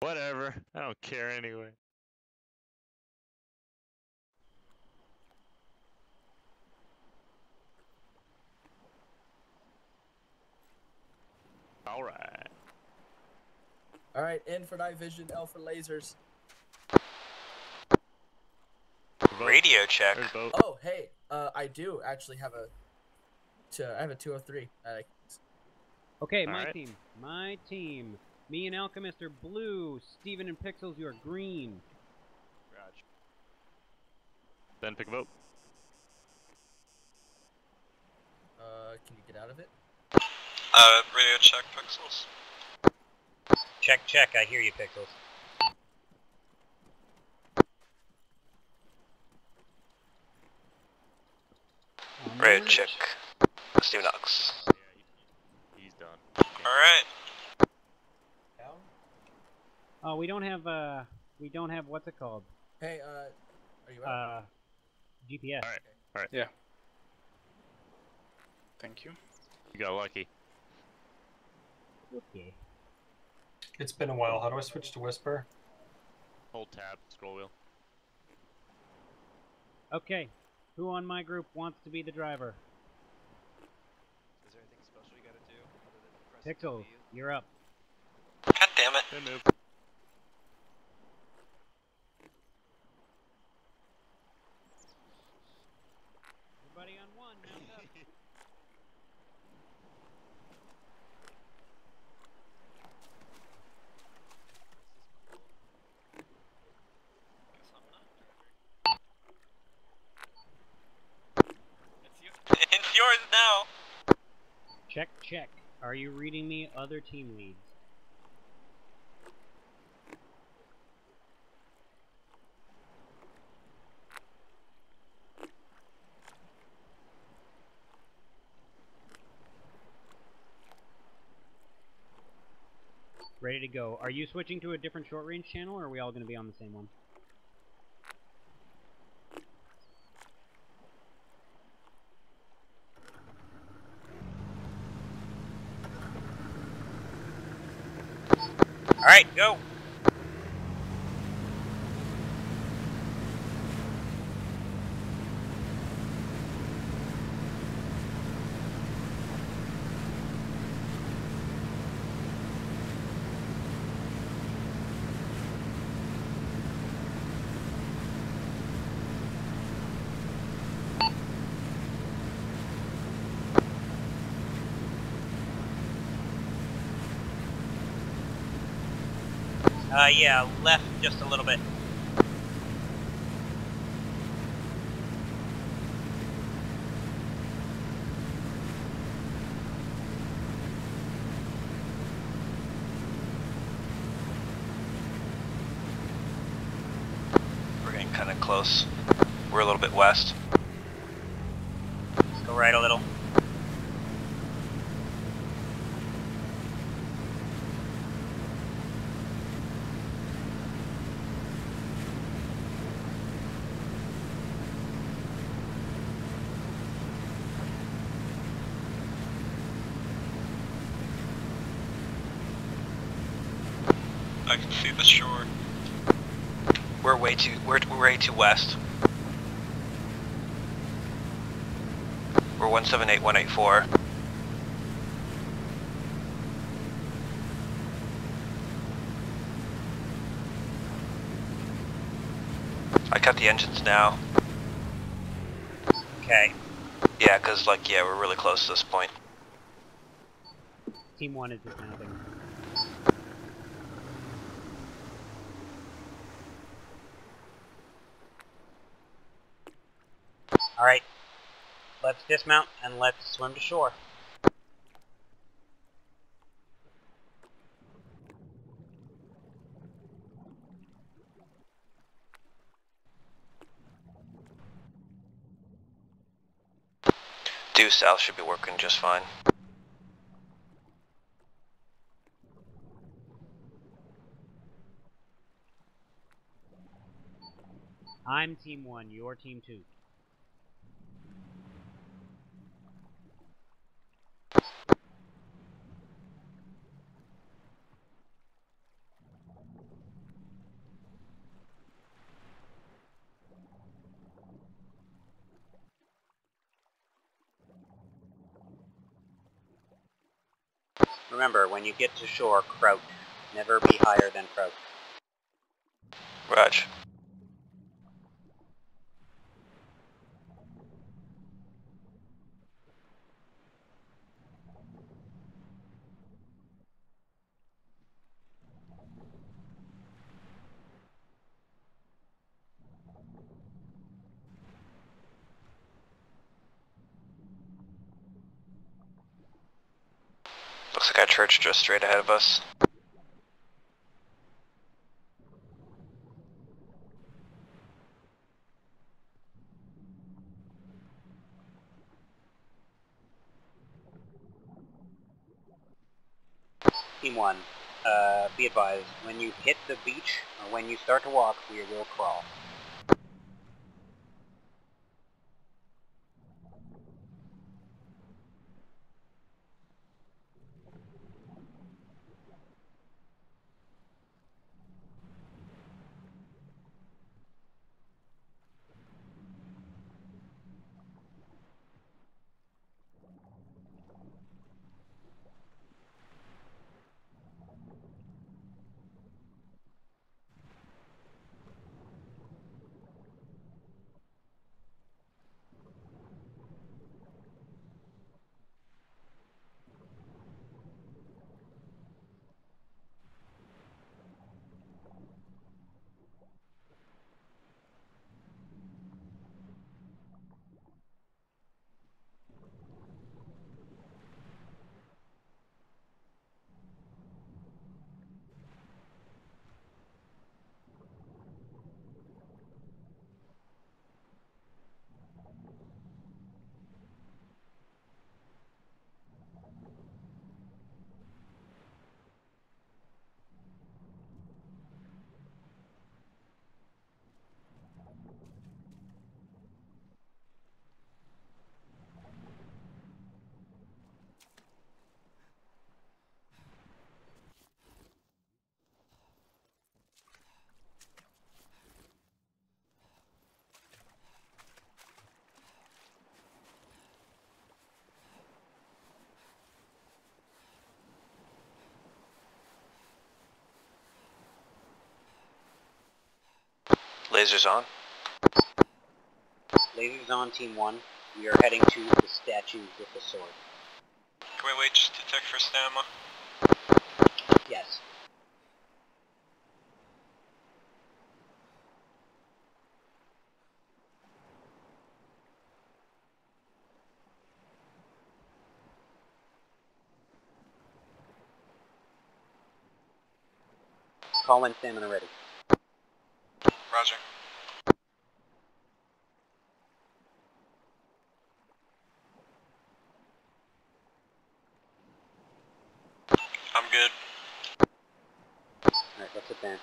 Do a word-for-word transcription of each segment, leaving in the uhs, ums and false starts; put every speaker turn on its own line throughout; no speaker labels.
Whatever. I don't care anyway. All right.
All right, in for night vision, L for lasers.
Radio check.
Oh, hey, uh, I do actually have a. To, I have a two oh three. Uh,
okay,
All
my
right.
team. My team. Me and Alchemist are blue. Steven and Pixels, you are green.
Raj. Then pick a vote.
uh, can you get out of it?
Uh, radio check, Pixels.
Check, check. I hear you, Pixels.
Radio check. Steven Knox.
Yeah, he, he's done.
Alright.
Down?
Oh, we don't have, uh, we don't have, what's it called?
Hey, uh, are you out?
Uh, G P S.
All right. All right.
Yeah. Thank you.
You got lucky.
Okay.
It's been a while. How do I switch to Whisper?
Hold tab. Scroll wheel.
Okay. Who on my group wants to be the driver?
Is there anything special you gotta do other than press
Pixels,
W?
you're up.
God damn it.
Good move.
Everybody on one, mount up.
It's yours now.
Check, check. Are you reading me other team leads? Ready to go. Are you switching to a different short range channel, or are we all going to be on the same one?
Alright, go! Uh, yeah, left just a little bit.
We're getting kind of close. We're a little bit west.
Go right a little.
I can see the shore. We're way too, we're, we're way too west. We're one seven eight one eight four. I cut the engines now.
Okay.
Yeah, cause like, yeah, we're really close to this point.
Team one is dismounting.
Alright. Let's dismount and let's swim to shore.
Due south should be working just fine.
I'm team one, you're team two.
Remember, when you get to shore, crouch. Never be higher than crouch.
Raj. Looks like a church just straight ahead of us.
Team one, uh, be advised, when you hit the beach, or when you start to walk, we will crawl.
Lasers on.
Lasers on, Team one. We are heading to the statue with the sword.
Can we wait just to detect for stamina?
Yes. Call in stamina ready.
Roger. I'm good.
Alright, let's advance.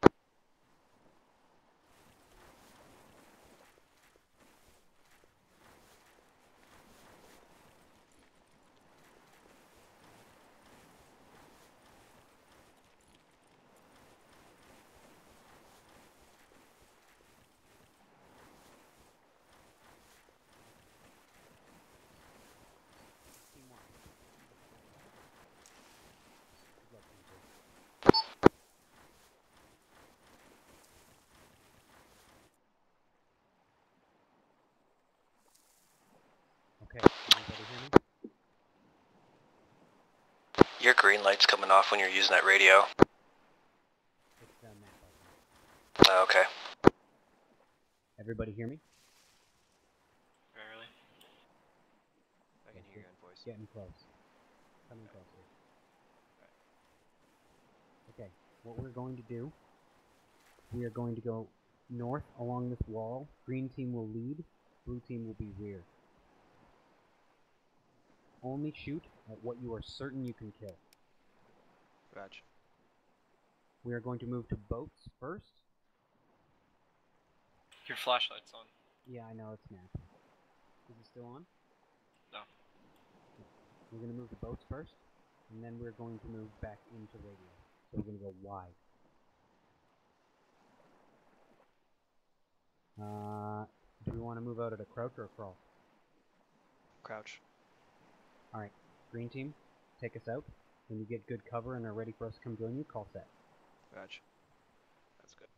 Team one. Good luck, team two. Okay, everybody hear me?
Your green light's coming off when you're using that radio.
It's the map button.
Oh, okay.
Everybody hear me?
Barely. I can hear your own voice.
Getting close. Coming closer. Okay, what we're going to do, we are going to go north along this wall. Green team will lead, blue team will be rear. Only shoot at what you are certain you can kill.
Raj.
We are going to move to boats first.
Your flashlight's on.
Yeah, I know, it's snap. Is it still on?
No.
We're going to move to boats first, and then we're going to move back into radio. So we're going to go wide. Uh, do we want to move out at a crouch or a crawl?
Crouch.
Alright, green team, take us out. When you get good cover and are ready for us to come join you, call set.
Roger. That's good.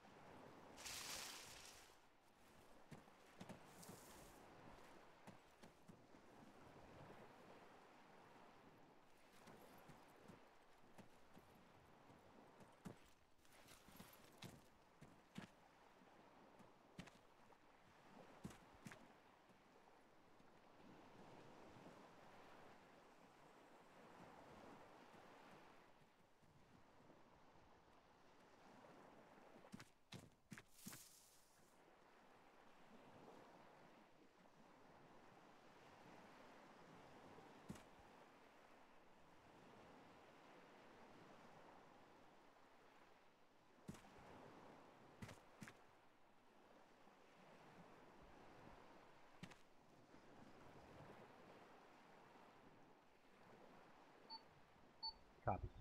Copy.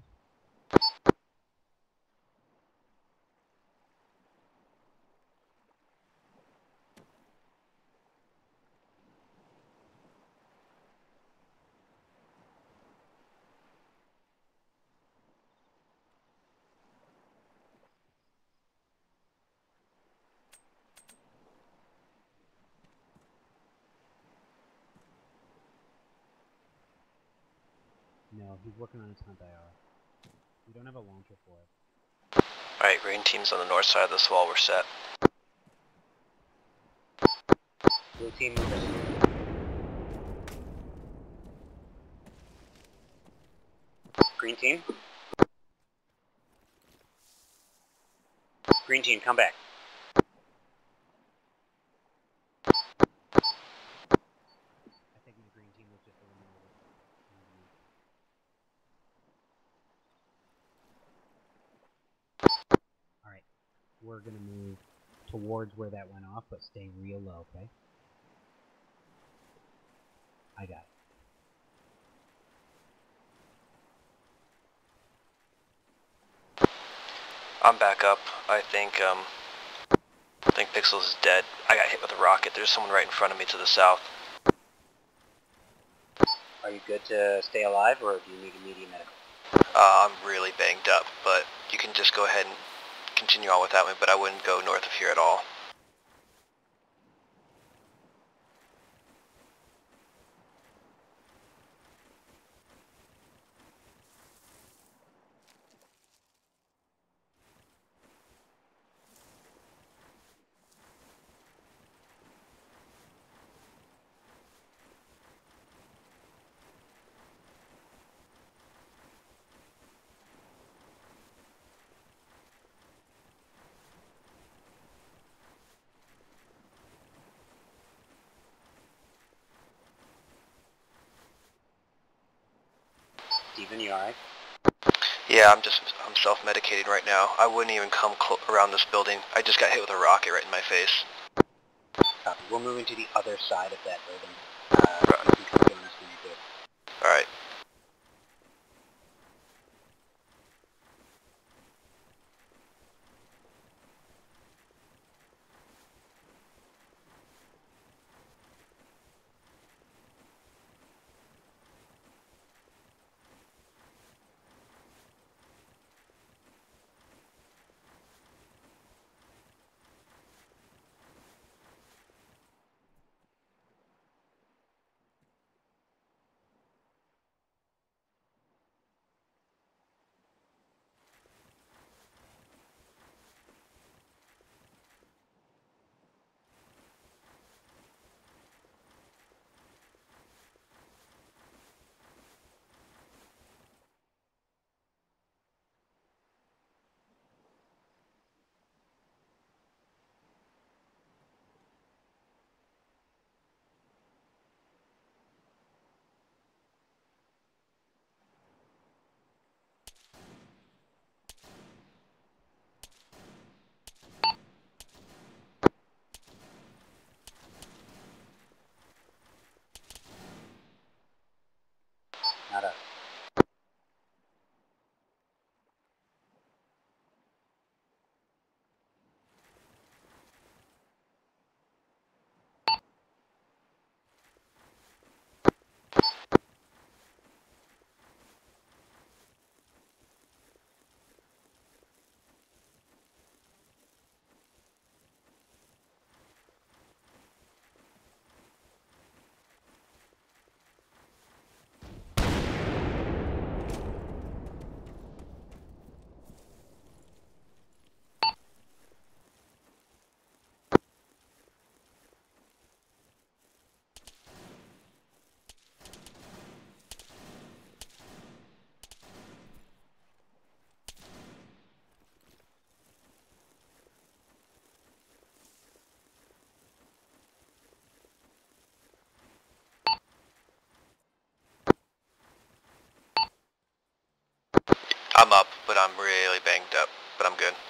No, he's working on his hunt I R. We don't have a launcher for it.
Alright, green team's on the north side of this wall, we're set.
Blue team moving. Green team. Green team, come back.
I think the green team was just eliminated. Alright, we're gonna move towards where that went off, but stay real low, okay? I got it.
I'm back up. I think, um, I think Pixels is dead. I got hit with a rocket. There's someone right in front of me to the south.
Are you good to stay alive, or do you need immediate medical?
Uh, I'm really banged up, but you can just go ahead and continue on without me, but I wouldn't go north of here at all.
Steven, you alright?
Yeah, I'm just, I'm self-medicating right now. I wouldn't even come cl around this building. I just got hit with a rocket right in my face.
Copy. We're moving to the other side of that building. Uh,
Right.
you can come join us when you're good.
Alright. I'm up, but I'm really banged up, but I'm good.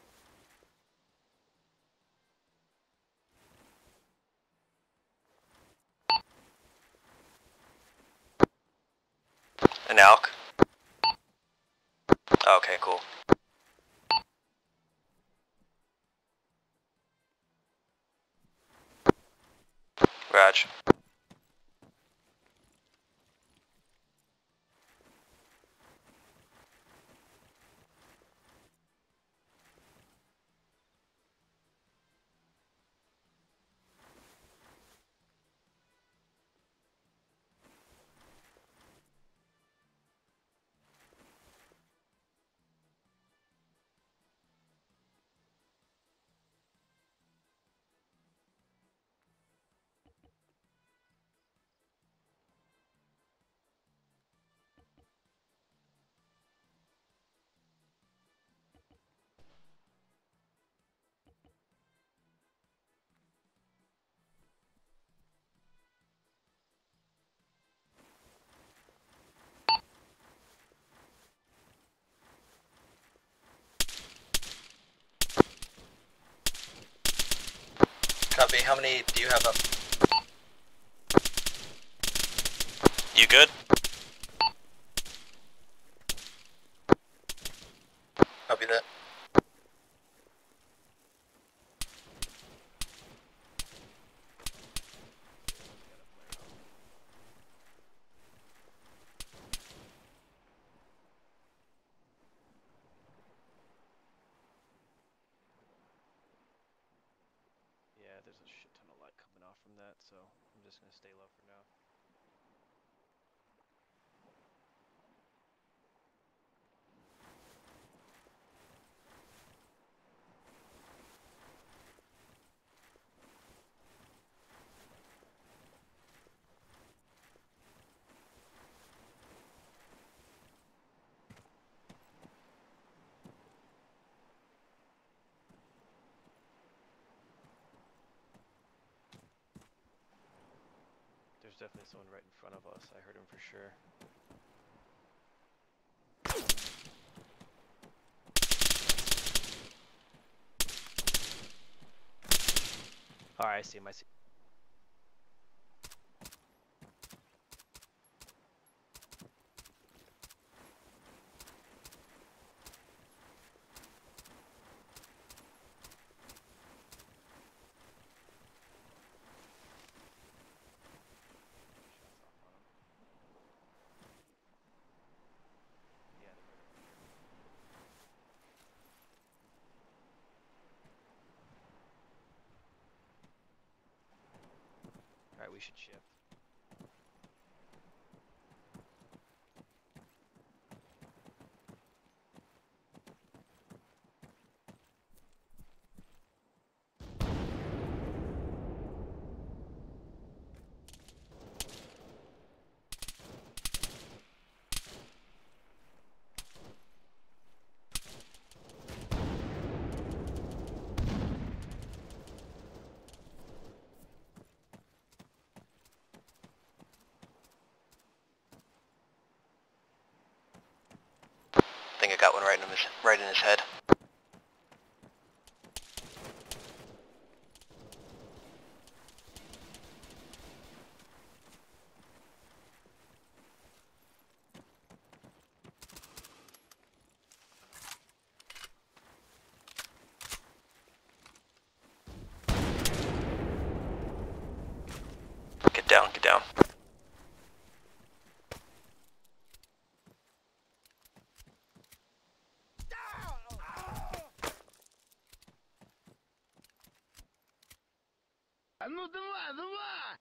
An Alk? Okay, cool. Raj. Copy, how many do you have up? You good? Copy that.
Yeah, there's a shit ton of light coming off from that, so I'm just gonna stay low for now. There's definitely someone right in front of us. I heard him for sure. Alright, I see him, I see him. Shots off on him. Yeah, they're right over here. Alright, we should shift.
I think I got one right in his, right in his head. Get down, get down.
Ну давай, давай!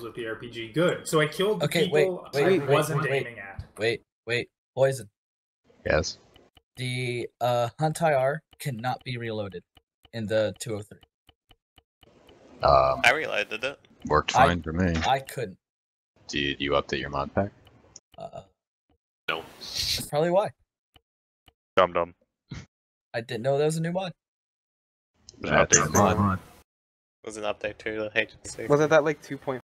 with the R P G. Good. So I killed the
Okay, wait,
people
wait,
I
wait,
wasn't
wait,
aiming at.
Wait, wait, Poison.
Yes.
The uh, Hunt I R cannot be reloaded in the two oh three.
Um,
I reloaded it.
worked
I-
fine for me.
I couldn't.
Did you update your mod pack?
Uh,
No.
that's probably why.
Dum dum.
I didn't know there was a new mod.
There's an update.
mod.
Was an update to the agency.
Wasn't that like two point